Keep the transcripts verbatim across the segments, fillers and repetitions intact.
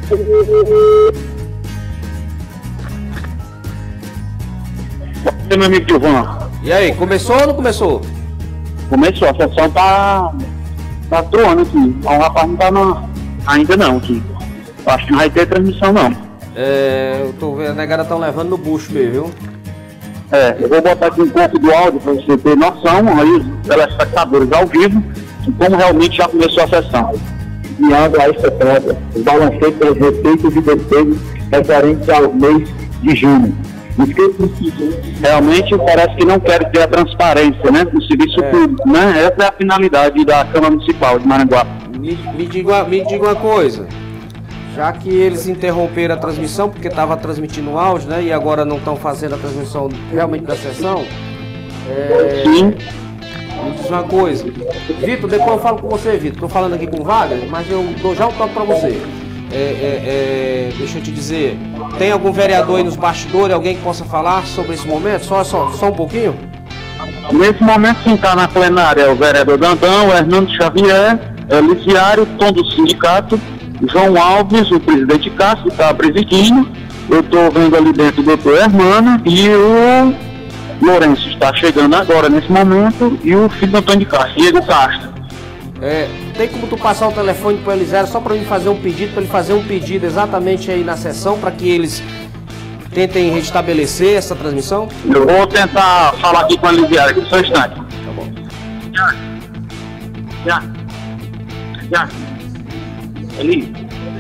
Meu amigo Gilvan. E aí, começou ou não começou? Começou, a sessão tá, tá atuando aqui. O rapaz não tá na, ainda não aqui. Eu acho que não vai ter transmissão não. É, eu tô vendo, a negada estão levando no bucho mesmo, viu? É, eu vou botar aqui um pouco do áudio para você ter noção, aí os telespectadores ao vivo, de como realmente já começou a sessão. Guiando a estratégia, os balanceios pelas receitas e despesas referentes ao mês de junho. Realmente parece que não quer ter a transparência, né, do serviço É. público, né? Essa é a finalidade da Câmara Municipal de Maranguape. Me, me, diga, me diga uma coisa, já que eles interromperam a transmissão, porque estava transmitindo áudio, né, e agora não estão fazendo a transmissão realmente da sessão, é, Sim. me diz uma coisa, Vitor, depois eu falo com você, Vitor, estou falando aqui com o Wagner, mas eu dou já um toque para você. É, é, é, deixa eu te dizer, tem algum vereador aí nos bastidores, alguém que possa falar sobre esse momento? Só, só, só um pouquinho? Nesse momento quem está na plenária é o vereador Dandão, o Hernando Xavier, é Liciário, Tom do Sindicato, João Alves, o presidente Cássio, está presidindo. Eu estou vendo ali dentro o doutor Hermano e o Lourenço está chegando agora nesse momento, e o filho do Antônio de Castro, Diego Castro. É, tem como tu passar o telefone pro Elisério só para mim fazer um pedido, para ele fazer um pedido exatamente aí na sessão, para que eles tentem restabelecer essa transmissão? Eu vou tentar falar aqui com a Lisiário, aqui só um instante. Tá bom. Já. Já. Já. Ali.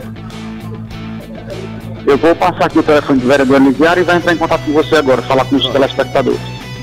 Eu vou passar aqui o telefone do vereador Lisiário e vai entrar em contato com você agora, falar com os telespectadores.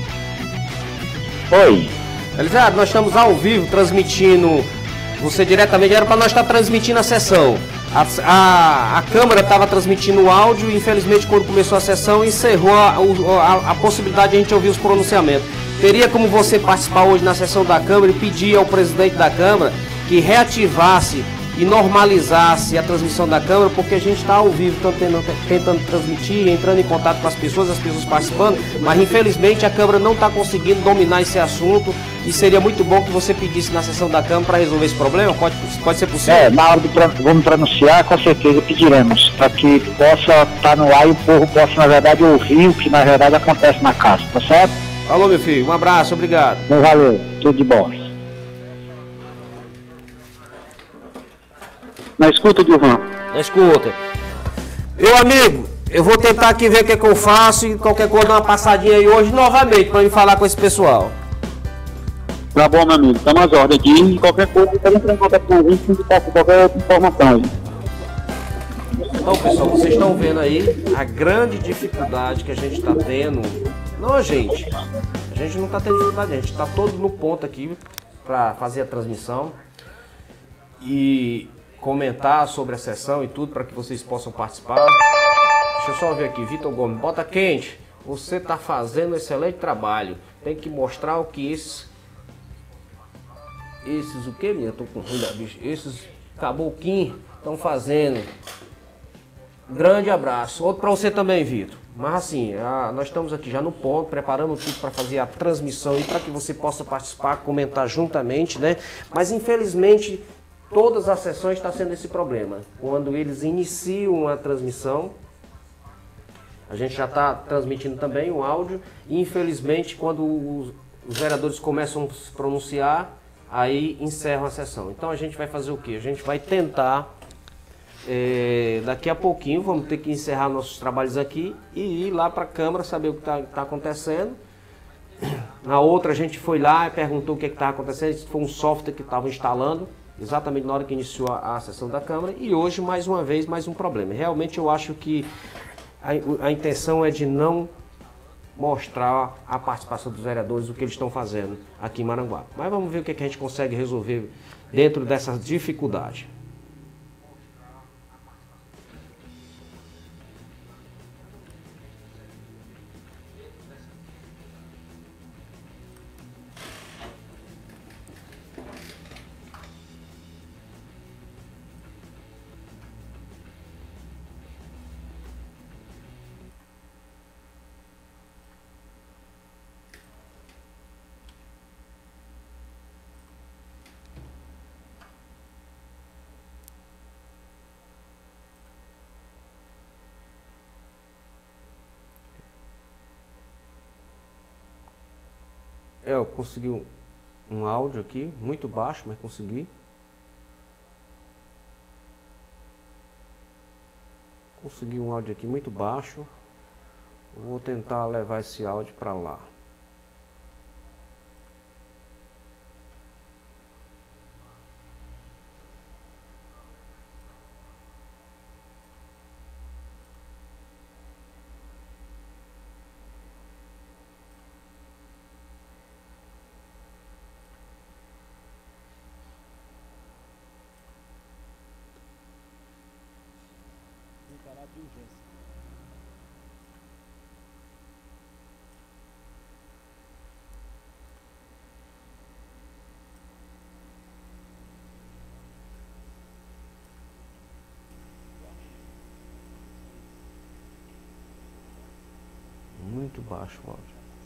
Oi. Elisério, nós estamos ao vivo transmitindo, você diretamente, era para nós estar transmitindo a sessão. A, a, a Câmara estava transmitindo o áudio e infelizmente quando começou a sessão encerrou a, a, a possibilidade de a gente ouvir os pronunciamentos. Teria como você participar hoje na sessão da Câmara e pedir ao presidente da Câmara que reativasse e normalizasse a transmissão da Câmara, porque a gente está ao vivo, tentando, tentando transmitir, entrando em contato com as pessoas, as pessoas participando, mas infelizmente a Câmara não está conseguindo dominar esse assunto e seria muito bom que você pedisse na sessão da Câmara para resolver esse problema. Pode, pode ser possível? É, na hora de vamos pronunciar, com certeza pediremos, para que possa estar no ar e o povo possa, na verdade, ouvir o que na verdade acontece na casa, tá certo? Alô, meu filho, um abraço, obrigado. Valeu, tudo de bom. Na escuta, Gilvan. Na escuta. Meu amigo, eu vou tentar aqui ver o que, é que eu faço e qualquer coisa dar uma passadinha aí hoje novamente para me falar com esse pessoal. Tá bom, meu amigo. Estamos às ordens aqui. E qualquer coisa, você entra em contato com a gente e passa qualquer outra informação aí. Então, pessoal, vocês estão vendo aí a grande dificuldade que a gente está tendo. Não, a gente. A gente não está tendo dificuldade, a gente está todo no ponto aqui para fazer a transmissão e comentar sobre a sessão e tudo para que vocês possam participar. Deixa eu só ver aqui, Vitor Gomes, bota quente. Você está fazendo um excelente trabalho. Tem que mostrar o que esses... Esses o que, minha? Eu tô com ruim da bicha. Esses caboclinhos estão fazendo. Grande abraço. Outro para você também, Vitor. Mas assim, a, nós estamos aqui já no ponto, preparando tudo para fazer a transmissão e para que você possa participar, comentar juntamente, né? Mas infelizmente todas as sessões estão sendo esse problema. Quando eles iniciam a transmissão, a gente já está transmitindo também o áudio. E infelizmente quando os, os vereadores começam a se pronunciar, aí encerram a sessão. Então a gente vai fazer o quê? A gente vai tentar, é, daqui a pouquinho, vamos ter que encerrar nossos trabalhos aqui e ir lá para a Câmara saber o que está tá acontecendo. Na outra a gente foi lá e perguntou o que estava acontecendo. Isso foi um software que estava instalando exatamente na hora que iniciou a, a sessão da Câmara. E hoje, mais uma vez, mais um problema. Realmente eu acho que a, a intenção é de não mostrar a participação dos vereadores, o que eles estão fazendo aqui em Maranguape. Mas vamos ver o que, é que a gente consegue resolver dentro dessa dificuldade. É, eu consegui um, um áudio aqui, muito baixo, mas consegui. Consegui um áudio aqui muito baixo. Vou tentar levar esse áudio para lá. Muito baixo o áudio.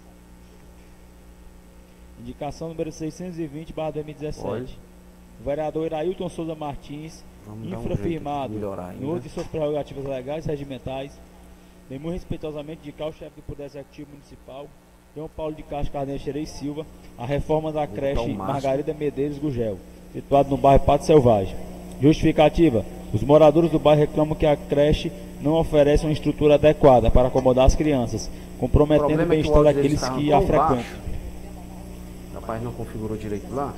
Indicação número seiscentos e vinte barra dois mil e dezessete. Olha. O vereador Irailton Souza Martins, infrafirmado, um no uso de suas prerrogativas legais e regimentais, vem muito respeitosamente indicar o chefe do Poder Executivo Municipal, João Paulo de Castro Carneiro Xerez Silva, a reforma da creche Margarida Medeiros Gugel, situado no bairro Pato Selvagem. Justificativa: os moradores do bairro reclamam que a creche não oferece uma estrutura adequada para acomodar as crianças, comprometendo o bem-estar daqueles que a frequentam. Rapaz, não configurou direito lá.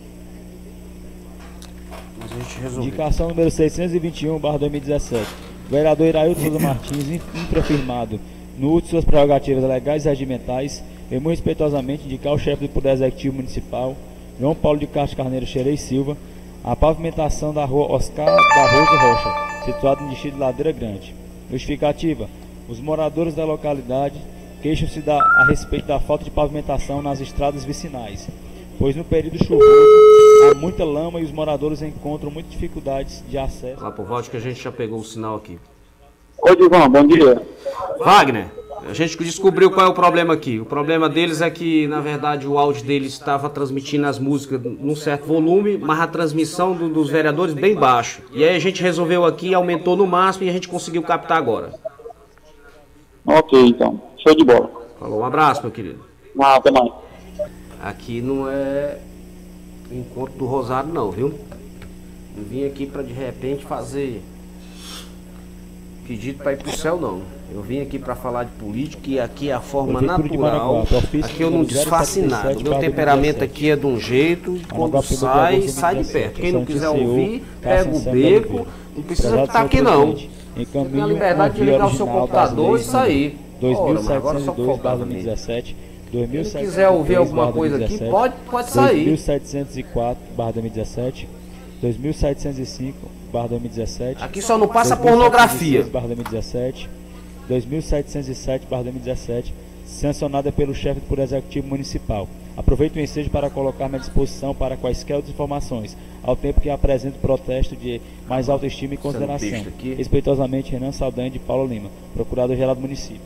Mas a gente resolveu. Indicação número seiscentos e vinte e um barra dois mil e dezessete. O vereador Irailton Souza Martins, infrafirmado, no uso de suas prerrogativas legais e regimentais, vem muito respeitosamente indicar o chefe do Poder Executivo Municipal, João Paulo de Castro Carneiro Xerez Silva, a pavimentação da rua Oscar da Rosa Rocha, situado no distrito de Ladeira Grande. Justificativa: os moradores da localidade queixam-se a respeito da falta de pavimentação nas estradas vicinais, pois no período chuvoso há muita lama e os moradores encontram muitas dificuldades de acesso. Lá por volta que a gente já pegou o sinal aqui. Oi, Divão, bom dia. Wagner, a gente descobriu qual é o problema aqui. O problema deles é que, na verdade, o áudio deles estava transmitindo as músicas num certo volume, mas a transmissão do, dos vereadores bem baixo. E aí a gente resolveu aqui, aumentou no máximo e a gente conseguiu captar agora. Ok, então. Show de bola. Falou, um abraço, meu querido. Ah, até mais. Aqui não é encontro do Rosário não, viu? Não vim aqui para de repente fazer pedido para ir pro céu não. Eu vim aqui para falar de política e aqui é a forma natural. Aqui eu não disfarce nada. O meu temperamento aqui é de um jeito, quando sai, sai de perto. Quem não quiser ouvir, pega o beco. Não precisa estar aqui não. Tem a liberdade de ligar o seu computador e sair. Ora, mas agora só faltava mesmo. Se quiser ouvir alguma coisa aqui, pode, pode sair. dois mil setecentos e quatro barra dois mil e dezessete, dois mil setecentos e cinco barra dois mil e dezessete. Aqui só não passa pornografia. dois mil setecentos e dezessete, dois mil setecentos e sete barra dois mil e dezessete, sancionada pelo chefe do Poder Executivo Municipal. Aproveito o ensejo para colocar-me à disposição para quaisquer outras informações, ao tempo que apresento protesto de mais alta estima e consideração. Respeitosamente, Renan Saldanha de Paulo Lima, Procurador-Geral do Município.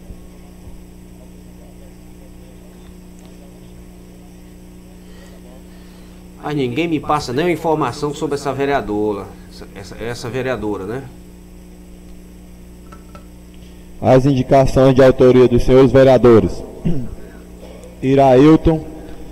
Mas ninguém me passa nenhuma informação sobre essa vereadora, essa, essa, essa vereadora, né? As indicações de autoria dos senhores vereadores Irailton,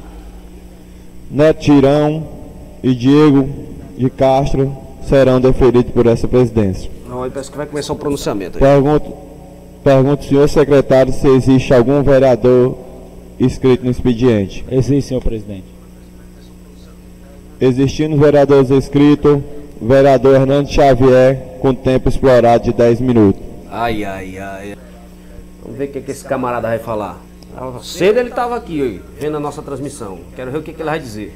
Neto Tirão e Diego de Castro serão deferidos por essa presidência. Não, aí parece que vai começar o pronunciamento aí. Pergunto, pergunto ao senhor secretário se existe algum vereador inscrito no expediente. Existe, senhor presidente. Existindo os vereadores inscritos, o vereador Hernando Xavier, com tempo explorado de dez minutos. Ai, ai, ai. Vamos ver o que, que esse camarada vai falar. Cedo ele estava aqui, vendo a nossa transmissão. Quero ver o que, que ele vai dizer.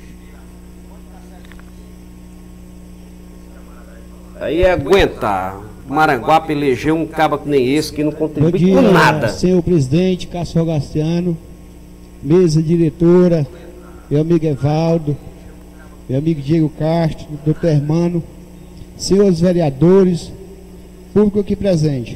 Aí é aguentar. Maranguape elegeu um caba que nem esse, que não contribui dia, com nada. Senhor presidente, Cássio Rogaciano, mesa diretora, meu amigo Evaldo, meu amigo Diego Castro, doutor Hermano, senhores vereadores, público aqui presente.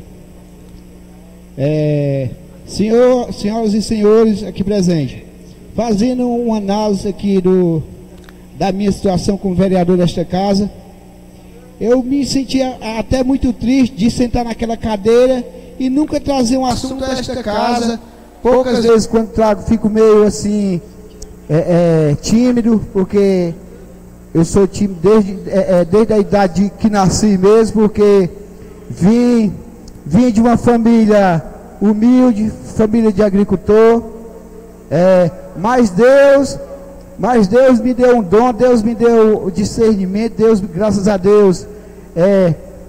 É, senhor, senhoras e senhores aqui presentes, fazendo uma análise aqui do, da minha situação como vereador desta casa, eu me sentia até muito triste de sentar naquela cadeira e nunca trazer um assunto a esta casa. Poucas vezes quando trago fico meio assim é, é, tímido, porque eu sou tímido desde, é, é, desde a idade que nasci mesmo, porque vim, vim de uma família humilde, família de agricultor, é, mas Deus, mas Deus me deu um dom, Deus me deu o discernimento, Deus, graças a Deus, é,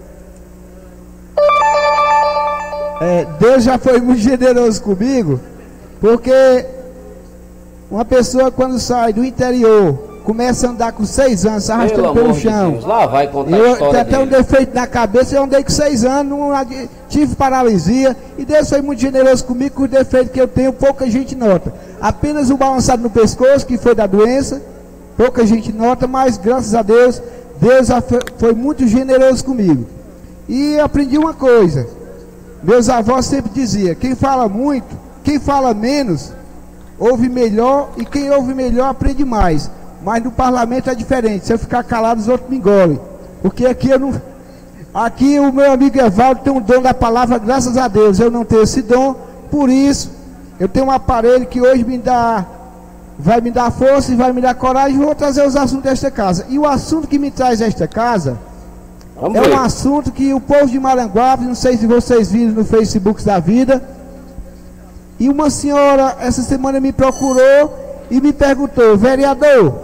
é, Deus já foi muito generoso comigo, porque uma pessoa quando sai do interior, começa a andar com seis anos, se arrastando pelo chão. Deus, lá vai contar eu a história tenho até um defeito na cabeça, eu andei com seis anos, não, tive paralisia, e Deus foi muito generoso comigo, com o defeito que eu tenho, pouca gente nota. Apenas o balançado no pescoço, que foi da doença, pouca gente nota, mas graças a Deus, Deus foi muito generoso comigo. E aprendi uma coisa, meus avós sempre diziam, quem fala muito, quem fala menos, ouve melhor, e quem ouve melhor aprende mais. Mas no parlamento é diferente, se eu ficar calado os outros me engolem, porque aqui eu não, aqui o meu amigo Evaldo tem um dom da palavra, graças a Deus, eu não tenho esse dom, por isso, eu tenho um aparelho que hoje me dá, vai me dar força e vai me dar coragem, vou trazer os assuntos desta casa, e o assunto que me traz esta casa, Vamos é ver. um assunto que o povo de Maranguape, não sei se vocês viram no Facebook da vida, e uma senhora essa semana me procurou e me perguntou, vereador,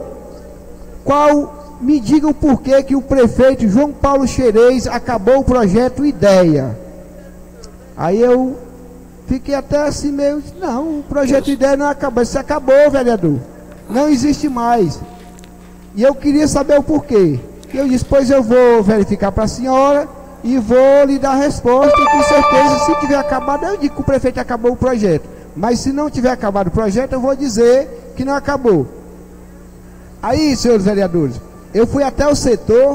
qual, me diga o porquê que o prefeito João Paulo Xerez acabou o projeto Ideia. Aí eu fiquei até assim meio, não, o projeto Ideia não acabou, isso acabou, vereador, não existe mais. E eu queria saber o porquê. E eu disse, pois eu vou verificar para a senhora e vou lhe dar a resposta, e com certeza, se tiver acabado, eu digo que o prefeito acabou o projeto. Mas se não tiver acabado o projeto, eu vou dizer que não acabou. Aí, senhores vereadores, eu fui até o setor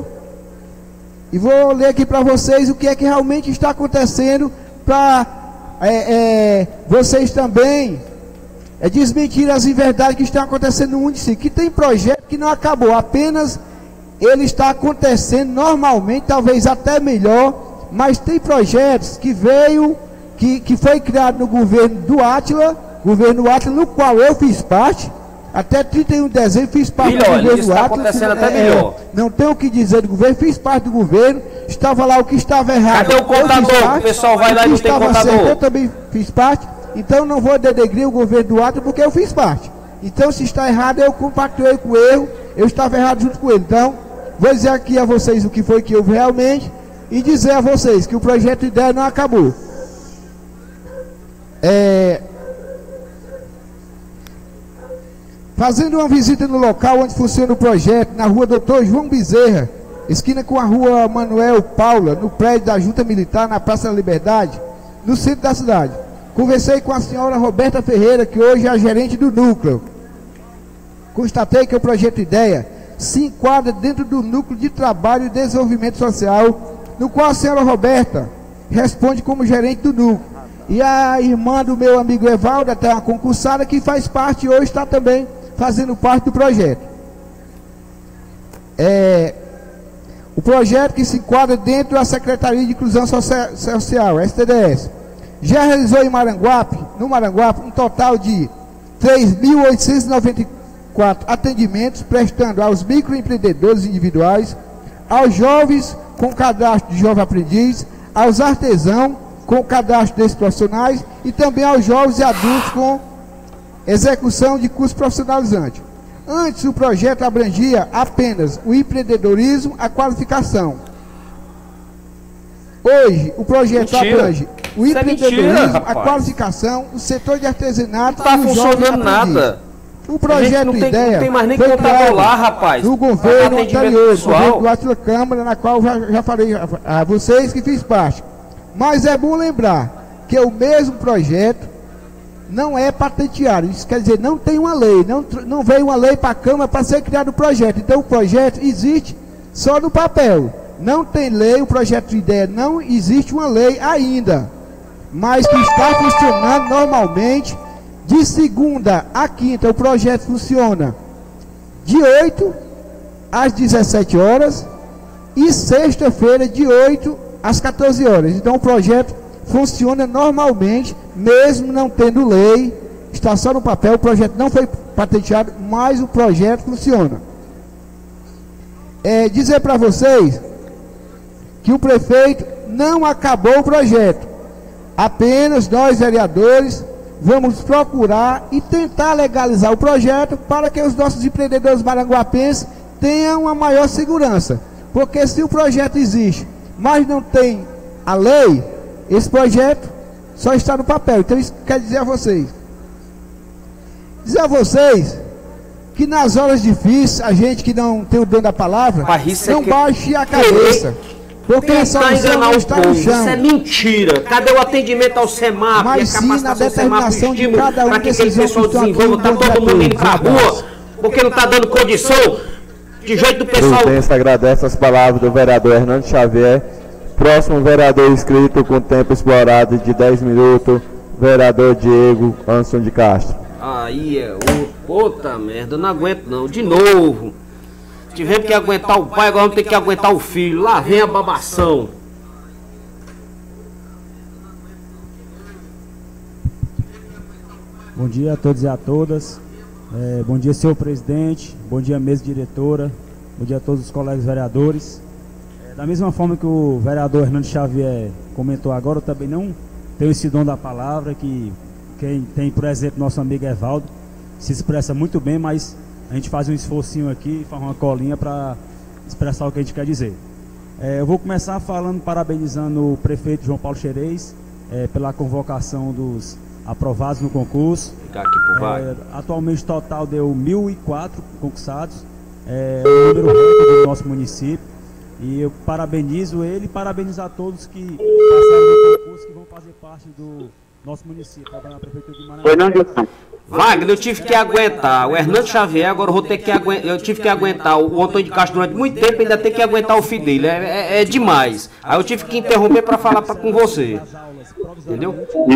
e vou ler aqui para vocês o que é que realmente está acontecendo, para é, é, vocês também é, desmentir as inverdades que estão acontecendo no município. Que tem projeto que não acabou, apenas ele está acontecendo normalmente, talvez até melhor, mas tem projetos que veio, que, que foi criado no governo do Átila, governo Átila, no qual eu fiz parte. Até trinta e um de dezembro fiz parte melhor, do governo do está Átila. acontecendo é, até melhor. Não tenho o que dizer do governo, fiz parte do governo, estava lá o que estava errado. Cadê o contador? Parte, o pessoal vai lá e não tem contador. Certo, eu também fiz parte, então não vou denegrir o governo do Átila porque eu fiz parte. Então se está errado, eu compactuei com o erro, eu estava errado junto com ele. Então, vou dizer aqui a vocês o que foi que houve realmente e dizer a vocês que o projeto Ideia não acabou. É... Fazendo uma visita no local onde funciona o projeto, na rua doutor João Bezerra, esquina com a rua Manuel Paula, no prédio da Junta Militar, na Praça da Liberdade, no centro da cidade. Conversei com a senhora Roberta Ferreira, que hoje é a gerente do núcleo. Constatei que o projeto Ideia se enquadra dentro do núcleo de trabalho e desenvolvimento social, no qual a senhora Roberta responde como gerente do núcleo. E a irmã do meu amigo Evaldo, até uma concursada, que faz parte e hoje está também fazendo parte do projeto. É, o projeto que se enquadra dentro da Secretaria de Inclusão Social, S T D S, já realizou em Maranguape, no Maranguape, um total de três mil oitocentos e noventa e quatro atendimentos, prestando aos microempreendedores individuais, aos jovens com cadastro de jovem aprendiz, aos artesãos com cadastro desses profissionais e também aos jovens e adultos com execução de curso profissionalizante. Antes, o projeto abrangia apenas o empreendedorismo, a qualificação. Hoje, o projeto mentira. abrange o Isso empreendedorismo, é mentira, a qualificação, o setor de artesanato não está funcionando nada. O projeto não tem, Ideia não tem mais nem foi contador lá, rapaz. No governo anterior, o governo do Átila Câmara, na qual já, já falei a, a vocês que fiz parte. Mas é bom lembrar que o mesmo projeto não é patenteado. Isso quer dizer, não tem uma lei, não, não veio uma lei para a Câmara para ser criado o projeto. Então o projeto existe só no papel. Não tem lei, o projeto de Ideia não existe uma lei ainda. Mas que está funcionando normalmente. De segunda a quinta o projeto funciona de oito às dezessete horas e sexta-feira de oito às quatorze horas. Então o projeto funciona normalmente, mesmo não tendo lei, está só no papel, o projeto não foi patenteado, mas o projeto funciona. É, dizer para vocês que o prefeito não acabou o projeto. Apenas nós, vereadores, vamos procurar e tentar legalizar o projeto para que os nossos empreendedores maranguapenses tenham uma maior segurança. Porque se o projeto existe, mas não tem a lei, esse projeto só está no papel. Então isso quer dizer a vocês. Dizer a vocês que nas horas difíceis, a gente que não tem o dom da palavra, não baixe a cabeça. Porque a solução não está no chão. Isso é mentira. Cadê o atendimento ao SEMAP? Mas sim na determinação de cada um para que aquele pessoal desenvolva, está todo mundo indo para a rua, porque não está dando condição de jeito do pessoal. Presidência agradece as palavras do vereador Hernando Xavier. Próximo vereador inscrito com tempo explorado de dez minutos, vereador Diego Anderson de Castro. Aí é o... Puta merda, eu não aguento não. De novo. Tivemos que aguentar o pai, agora vamos ter que aguentar o filho. Lá vem a babação. Bom dia a todos e a todas. É, bom dia, senhor presidente. Bom dia, mesa diretora. Bom dia a todos os colegas vereadores. É, da mesma forma que o vereador Hernando Xavier comentou agora, eu também não tenho esse dom da palavra, que quem tem, por exemplo, nosso amigo Evaldo, se expressa muito bem, mas a gente faz um esforcinho aqui, faz uma colinha para expressar o que a gente quer dizer. É, eu vou começar falando, parabenizando o prefeito João Paulo Xerez é, pela convocação dos aprovados no concurso. É, atualmente o total deu mil e quatro concursados, é o número recorde do nosso município. E eu parabenizo ele e parabenizo a todos que passaram no concurso, que vão fazer parte do nosso município, da Prefeitura de Manaus. Wagner, eu tive que aguentar o Hernando Xavier, agora eu vou ter que aguentar, eu tive que aguentar o Antônio de Castro durante muito tempo, ainda tem que aguentar o filho dele, é, é, é demais. Aí eu tive que interromper para falar pra, com você, entendeu?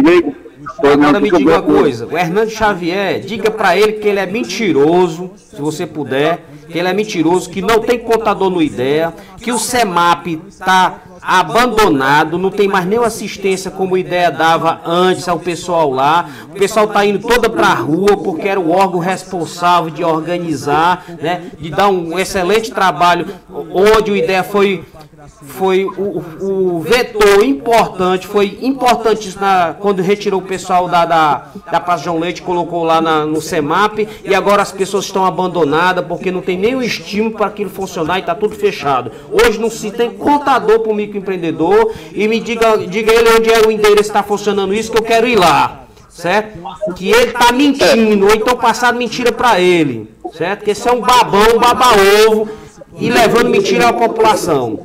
Agora me diga uma coisa, o Hernando Xavier, diga para ele que ele é mentiroso, se você puder, que ele é mentiroso, que não tem contador no IDEA, que o SEMAP está abandonado, não tem mais nenhuma assistência como o IDEA dava antes ao pessoal lá. O pessoal está indo toda para a rua porque era o órgão responsável de organizar, né, de dar um excelente trabalho, onde o IDEA foi foi o, o vetor importante, foi importante na, quando retirou o pessoal da, da, da Praça João Leite, colocou lá na, no SEMAP, e agora as pessoas estão abandonadas porque não tem nenhum estímulo para aquilo funcionar e está tudo fechado. Hoje não se tem contador para o microempreendedor, e me diga, diga ele onde é o endereço que está funcionando isso, que eu quero ir lá, certo? Que ele está mentindo, ou então passando mentira para ele, certo? Que esse é um babão, um baba-ovo, e levando mentira à população.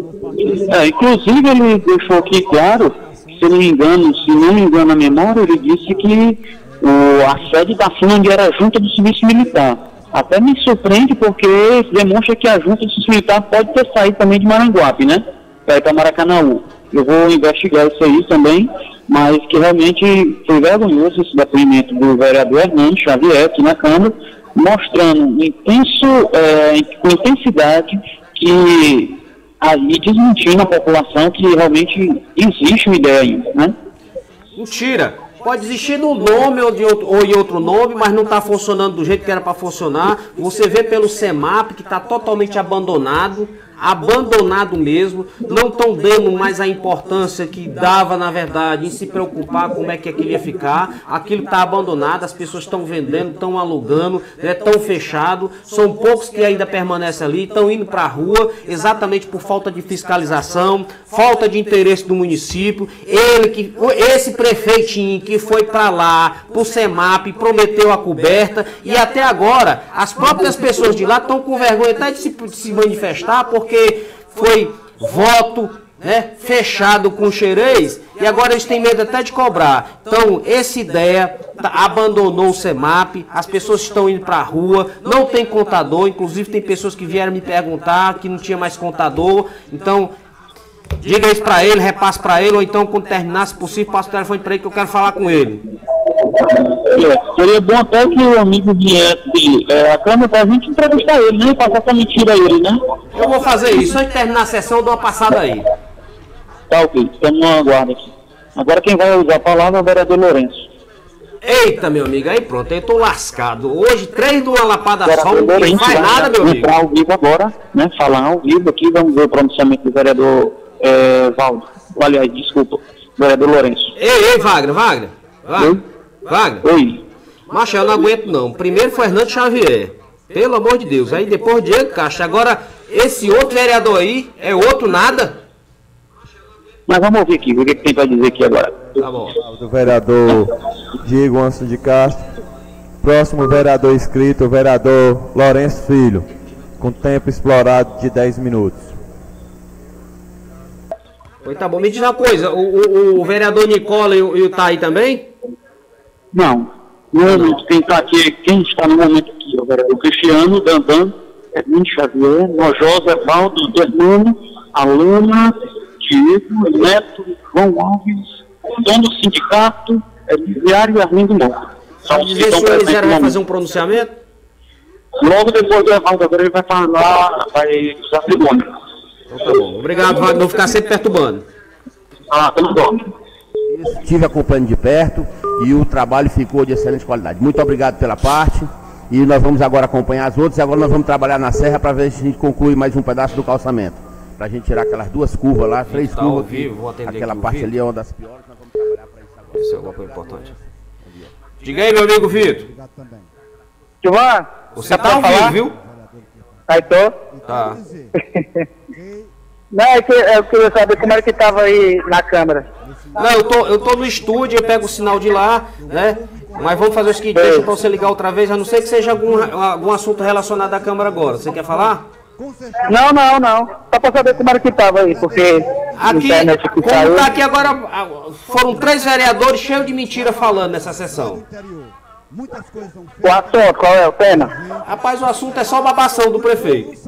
É, inclusive ele deixou aqui claro, se não me engano, se não me engano a memória, ele disse que o, a sede da FUNG era a Junta do Serviço Militar. Até me surpreende porque demonstra que a Junta do Serviço Militar pode ter saído também de Maranguape, né? Para ir para Maracanaú. Eu vou investigar isso aí também, mas que realmente foi vergonhoso esse depoimento do vereador Hernando Xavier aqui na Câmara, mostrando intenso, é, com intensidade que aí desmentindo a população que realmente existe uma ideia ainda, né? Mentira! Pode existir no nome ou, de outro, ou em outro nome, mas não está funcionando do jeito que era para funcionar. Você vê pelo SEMAP que está totalmente abandonado, abandonado mesmo. Não estão dando mais a importância que dava, na verdade, em se preocupar como é que aquilo ia ficar. Aquilo está abandonado, as pessoas estão vendendo, estão alugando, estão né, fechados. São poucos que ainda permanecem ali, estão indo para a rua, exatamente por falta de fiscalização, falta de interesse do município. Ele que, esse prefeitinho que foi para lá, pro SEMAP, prometeu a coberta, e até agora as próprias pessoas de lá estão com vergonha até de se, de se manifestar, porque foi voto né, fechado com o Xerez, e agora eles têm medo até de cobrar. Então, essa ideia abandonou o SEMAP, as pessoas estão indo para a rua, não tem contador, inclusive tem pessoas que vieram me perguntar que não tinha mais contador. Então, diga isso para ele, repasse para ele, ou então quando terminar, se possível, passe o telefone para ele que eu quero falar com ele. É, seria bom até que o amigo viesse é, a Câmara para a gente entrevistar ele, né? E passar essa mentira a ele, né? Eu vou fazer isso, antes de terminar a sessão, eu dou uma passada aí. Tá ok, estamos no aguardo aqui. Agora quem vai usar a palavra é o vereador Lourenço. Eita, meu amigo, aí pronto, eu tô lascado. Hoje, três de uma lapada só, não Lourenço faz vai nada, meu amigo. entrar ao vivo agora, né? Falar ao vivo aqui, vamos ver o pronunciamento do vereador é, Valdo. Aliás, desculpa, vereador Lourenço. Ei, ei, Wagner, Wagner. Wagner. Wagner. Oi. Macho, eu não aguento não. Primeiro foi Hernando Xavier. Pelo amor de Deus. Aí depois Diego Castro. Agora, esse outro vereador aí é outro nada. Mas vamos ouvir aqui, o que tem para dizer aqui agora. Tá bom. Do vereador Diego Anson de Castro. Próximo vereador inscrito, o vereador Lourenço Filho, com tempo explorado de dez minutos. Oi, tá bom. Me diz uma coisa, o, o, o vereador Nicola e o, e o Thaí também? Não. No momento, quem está aqui, quem está no momento aqui, é o vereador Cristiano, Dandan, Edmundo Xavier, Nojosa, Valdo, Hernando, Alana, Diego, Neto, João Alves, dono do sindicato, Elisiário e Arlindo Moura. Só dizer se o Elisiário vai fazer um pronunciamento? Logo depois do Evaldo, agora ele vai falar, vai usar a tribuna. Então tá bom. Obrigado, Wagner, não ficar sempre perturbando. Ah, tudo bom. Estive acompanhando de perto e o trabalho ficou de excelente qualidade. Muito obrigado pela parte. E nós vamos agora acompanhar as outras. E agora nós vamos trabalhar na serra para ver se a gente conclui mais um pedaço do calçamento. Para a gente tirar aquelas duas curvas lá, três tá curvas. Vivo, vou atender aquela aqui, parte vivo. ali é uma das piores. Nós vamos trabalhar para isso agora. Isso é alguma coisa importante. Diga aí, meu amigo Vitor. Gilvan, Você tá ao vivo, viu? aí tô. Tá. Não, é que eu queria saber como era que tava aí na câmera. Não, eu tô, eu tô no estúdio, eu pego o sinal de lá, né? Mas vamos fazer o seguinte, deixa pra você ligar outra vez, a não ser que seja algum, algum assunto relacionado à Câmara agora. Você quer falar? Não, não, não. Só pra saber como era que tava aí, porque Aqui, internet que como saiu. tá aqui agora, foram três vereadores cheios de mentira falando nessa sessão. O assunto, qual é o tema? Rapaz, o assunto é só babação do prefeito.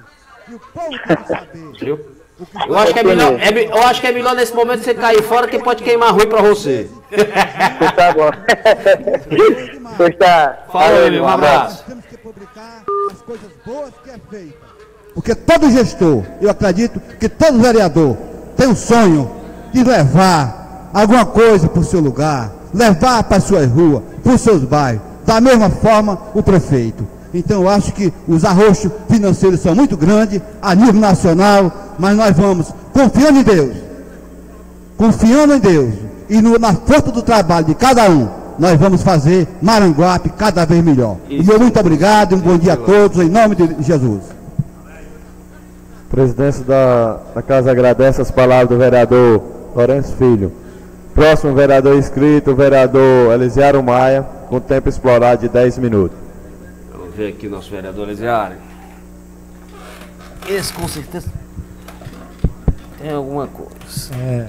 Viu? Eu acho, que é melhor, é, me- eu acho que é melhor nesse momento você cair fora, que pode queimar ruim pra você. Pois tá bom. Pois tá. Fala aí, meu, um abraço. Temos que publicar as coisas boas que é feita. Porque todo gestor, eu acredito que todo vereador tem um sonho de levar alguma coisa para o seu lugar, levar para as suas ruas, para os seus bairros. Da mesma forma, o prefeito. Então eu acho que os arroxos financeiros são muito grandes a nível nacional, mas nós vamos, confiando em Deus, confiando em Deus e no, na força do trabalho de cada um, nós vamos fazer Maranguape cada vez melhor. E meu muito obrigado e um bom dia a todos, em nome de Jesus. A presidência da, da Casa agradece as palavras do vereador Lourenço Filho. Próximo vereador inscrito, o vereador Elisiário Maia, com tempo explorado de dez minutos. Vamos ver aqui o nosso vereador Elisiário. Esse com certeza tem alguma coisa. É.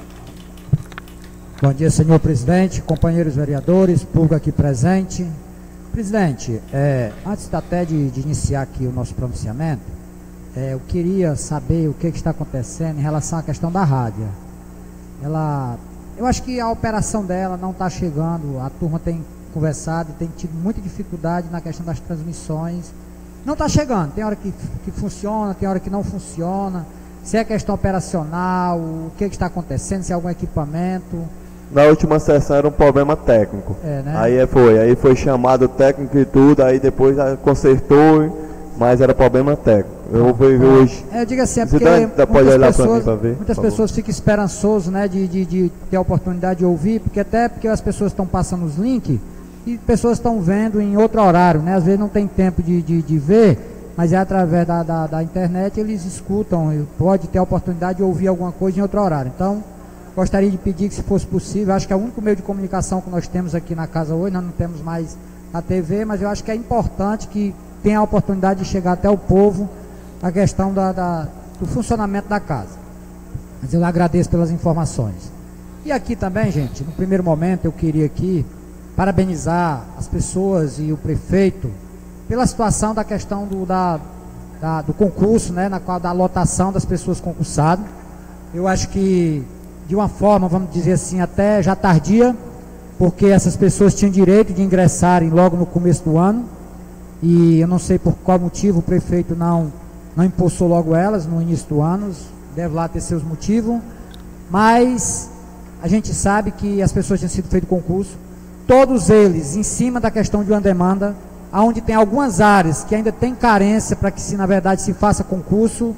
Bom dia, senhor presidente, companheiros vereadores, público aqui presente. Presidente, é, antes até de, de iniciar aqui o nosso pronunciamento, é, eu queria saber o que, que está acontecendo em relação à questão da rádio. Ela, eu acho que a operação dela não está chegando, a turma tem conversado e tem tido muita dificuldade na questão das transmissões. Não está chegando, tem hora que, que funciona, tem hora que não funciona. Se é questão operacional, o que, que está acontecendo, se é algum equipamento. Na última sessão era um problema técnico. É, né? Aí foi, aí foi chamado o técnico e tudo, aí depois ah, consertou, mas era problema técnico. Eu vou ver hoje. É, eu digo assim, é porque Zidane, pode muitas olhar pra mim pessoas, pra ver, muitas por favor. pessoas ficam esperançosas, né, de, de, de ter a oportunidade de ouvir, porque até porque as pessoas estão passando os links e pessoas estão vendo em outro horário, né? Às vezes não tem tempo de, de, de ver, mas é através da, da, da internet eles escutam, e pode ter a oportunidade de ouvir alguma coisa em outro horário. Então, gostaria de pedir que, se fosse possível, acho que é o único meio de comunicação que nós temos aqui na casa hoje, nós não temos mais a T V, mas eu acho que é importante que tenha a oportunidade de chegar até o povo a questão da, da, do funcionamento da casa. Mas eu agradeço pelas informações. E aqui também, gente, no primeiro momento eu queria aqui parabenizar as pessoas e o prefeito pela situação da questão do, da, da, do concurso, né, na qual da lotação das pessoas concursadas. Eu acho que de uma forma, vamos dizer assim, até já tardia, porque essas pessoas tinham direito de ingressarem logo no começo do ano, e eu não sei por qual motivo o prefeito não, não impulsou logo elas no início do ano, deve lá ter seus motivos, mas a gente sabe que as pessoas tinham sido feito concurso, todos eles em cima da questão de uma demanda, onde tem algumas áreas que ainda tem carência para que se na verdade se faça concurso.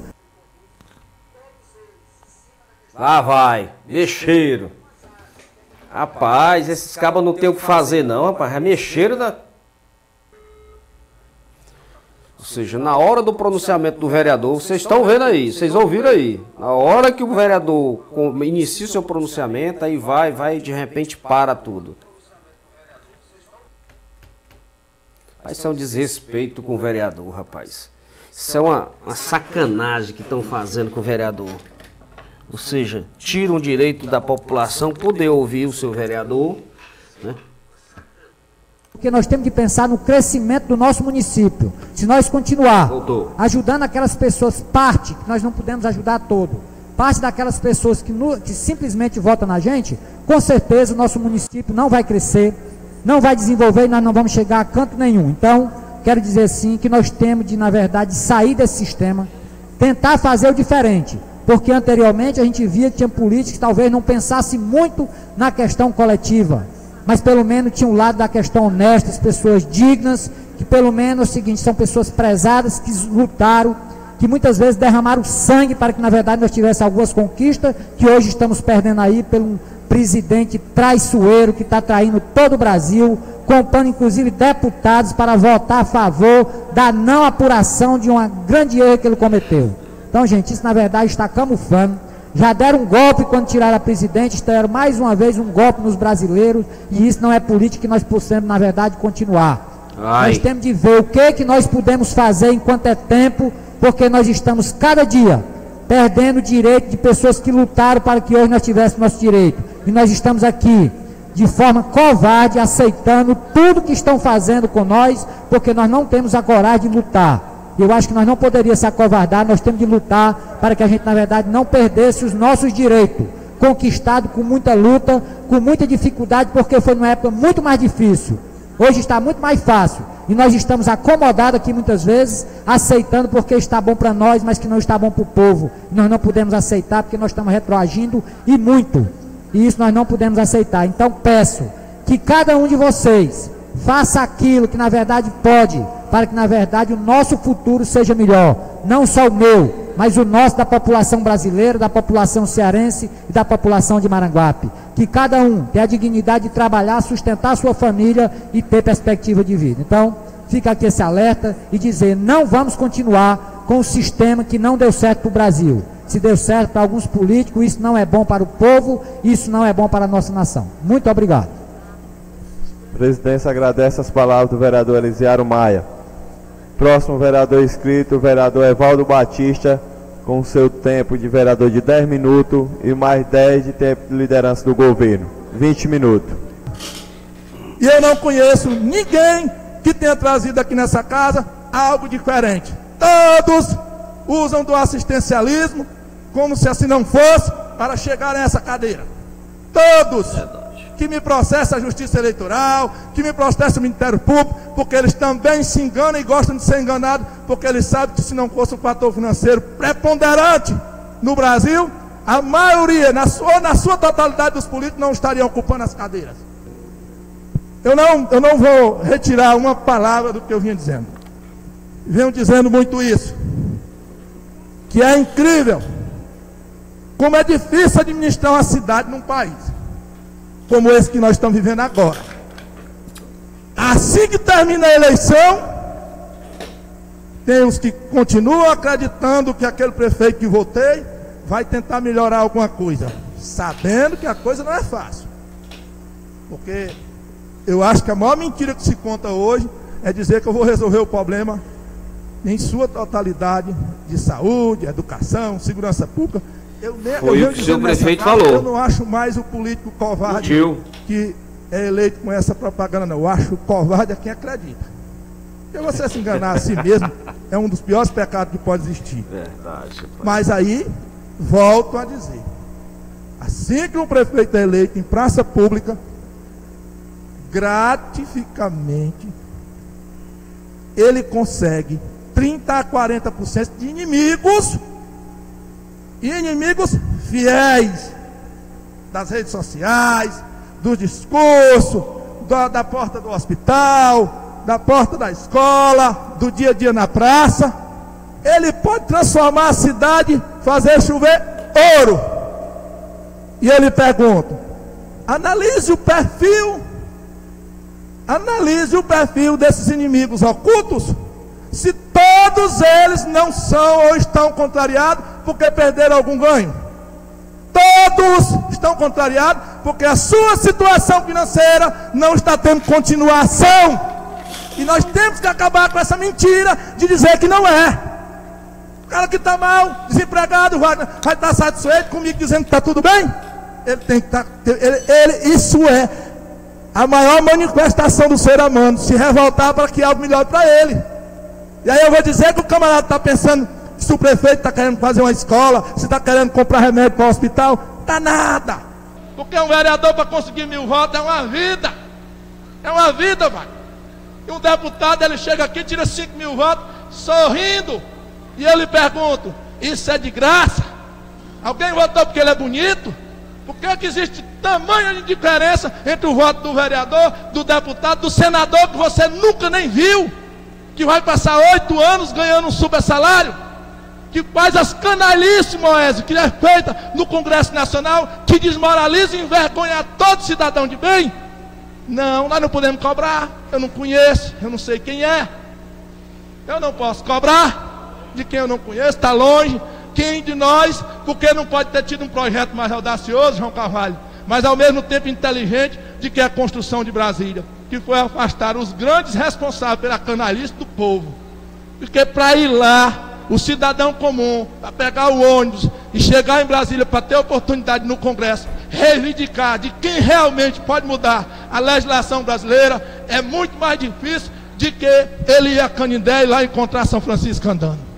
Lá vai, mexeiro. Rapaz, esses cabas não tem o que fazer não, rapaz, é mexeiro da... Ou seja, na hora do pronunciamento do vereador, vocês estão vendo aí, vocês ouviram aí. Na hora que o vereador inicia o seu pronunciamento, aí vai, vai, de repente para tudo. Isso é um desrespeito com o vereador, rapaz. Isso é uma, uma sacanagem que estão fazendo com o vereador. Ou seja, tiram o direito da população poder ouvir o seu vereador, né? Porque nós temos que pensar no crescimento do nosso município. Se nós continuar Voltou. ajudando aquelas pessoas, parte, que nós não podemos ajudar todo, parte daquelas pessoas que, no, que simplesmente votam na gente, com certeza o nosso município não vai crescer, não vai desenvolver e nós não vamos chegar a canto nenhum. Então, quero dizer sim que nós temos de, na verdade, sair desse sistema, tentar fazer o diferente. Porque anteriormente a gente via que tinha políticos que talvez não pensassem muito na questão coletiva, mas pelo menos tinha um lado da questão honesta, as pessoas dignas, que pelo menos é o seguinte, são pessoas prezadas, que lutaram, que muitas vezes derramaram sangue para que na verdade nós tivéssemos algumas conquistas, que hoje estamos perdendo aí pelo um presidente traiçoeiro que está traindo todo o Brasil, comprando inclusive deputados para votar a favor da não apuração de uma grande erro que ele cometeu. Então, gente, isso na verdade está camuflando. Já deram um golpe quando tiraram a presidente, deram mais uma vez um golpe nos brasileiros, e isso não é política que nós possamos, na verdade, continuar. Ai. Nós temos de ver o que, que nós podemos fazer enquanto é tempo, porque nós estamos cada dia perdendo o direito de pessoas que lutaram para que hoje nós tivéssemos nosso direito. E nós estamos aqui, de forma covarde, aceitando tudo que estão fazendo com nós, porque nós não temos a coragem de lutar. Eu acho que nós não poderíamos se acovardar, nós temos de lutar para que a gente, na verdade, não perdesse os nossos direitos, conquistados com muita luta, com muita dificuldade, porque foi numa época muito mais difícil. Hoje está muito mais fácil, e nós estamos acomodados aqui muitas vezes, aceitando porque está bom para nós, mas que não está bom para o povo. Nós não podemos aceitar porque nós estamos retroagindo e muito, e isso nós não podemos aceitar. Então peço que cada um de vocês faça aquilo que na verdade pode, para que na verdade o nosso futuro seja melhor, não só o meu, mas o nosso, da população brasileira, da população cearense e da população de Maranguape. Que cada um tenha a dignidade de trabalhar, sustentar a sua família e ter perspectiva de vida. Então, fica aqui esse alerta e dizer, não vamos continuar com o sistema que não deu certo para o Brasil. Se deu certo para alguns políticos, isso não é bom para o povo, isso não é bom para a nossa nação. Muito obrigado. A presidência agradece as palavras do vereador Elisiário Maia. Próximo vereador inscrito, o vereador Evaldo Batista, com seu tempo de vereador de dez minutos e mais dez de tempo de liderança do governo. vinte minutos. E eu não conheço ninguém que tenha trazido aqui nessa casa algo diferente. Todos usam do assistencialismo como se assim não fosse para chegar a essa cadeira. Todos. Que me processa a Justiça Eleitoral, que me processa o Ministério Público, porque eles também se enganam e gostam de ser enganados, porque eles sabem que se não fosse um fator financeiro preponderante no Brasil, a maioria, na sua, na sua totalidade dos políticos, não estariam ocupando as cadeiras. Eu não, eu não vou retirar uma palavra do que eu vinha dizendo. Venho dizendo muito isso, que é incrível como é difícil administrar uma cidade num país como esse que nós estamos vivendo agora. Assim que termina a eleição, tem os que continuam acreditando que aquele prefeito que votei vai tentar melhorar alguma coisa, sabendo que a coisa não é fácil. Porque eu acho que a maior mentira que se conta hoje é dizer que eu vou resolver o problema em sua totalidade de saúde, educação, segurança pública. Eu, Foi eu o que o seu prefeito casa, falou. Eu não acho mais o político covarde que é eleito com essa propaganda, não. Eu acho covarde a quem acredita. Porque você se enganar a si mesmo é um dos piores pecados que pode existir. Verdade. Pai. Mas aí, volto a dizer, assim que um prefeito é eleito em praça pública, gratificamente, ele consegue trinta a quarenta por cento de inimigos, e inimigos fiéis das redes sociais, do discurso, da, da porta do hospital, da porta da escola, do dia a dia na praça. Ele pode transformar a cidade, fazer chover ouro. E ele pergunta: analise o perfil, analise o perfil desses inimigos ocultos, se todos eles não são ou estão contrariados porque perderam algum ganho. Todos estão contrariados porque a sua situação financeira não está tendo continuação. E nós temos que acabar com essa mentira de dizer que não é. O cara que está mal, desempregado, vai, vai estar satisfeito comigo dizendo que está tudo bem? Ele tem que estar. Ele, ele, isso é a maior manifestação do ser humano, se revoltar para que algo melhor para ele. E aí eu vou dizer que o camarada está pensando se o prefeito está querendo fazer uma escola, se está querendo comprar remédio para o hospital. Está nada. Porque um vereador para conseguir mil votos é uma vida. É uma vida, vai. E um deputado, ele chega aqui, tira cinco mil votos, sorrindo. E eu lhe pergunto: isso é de graça? Alguém votou porque ele é bonito? Por que que existe tamanha diferença entre o voto do vereador, do deputado, do senador, que você nunca nem viu, que vai passar oito anos ganhando um super salário, que faz as canalices, Moésio, que é feita no Congresso Nacional, que desmoraliza e envergonha todo cidadão de bem? Não, nós não podemos cobrar. Eu não conheço, eu não sei quem é. Eu não posso cobrar de quem eu não conheço, está longe. Quem de nós, porque não pode ter tido um projeto mais audacioso, João Carvalho, mas ao mesmo tempo inteligente, de que é a construção de Brasília, que foi afastar os grandes responsáveis pela canalice do povo. Porque para ir lá, o cidadão comum, para pegar o ônibus e chegar em Brasília para ter oportunidade no Congresso, reivindicar de quem realmente pode mudar a legislação brasileira, é muito mais difícil de que ele ir a Canindé e lá encontrar São Francisco andando.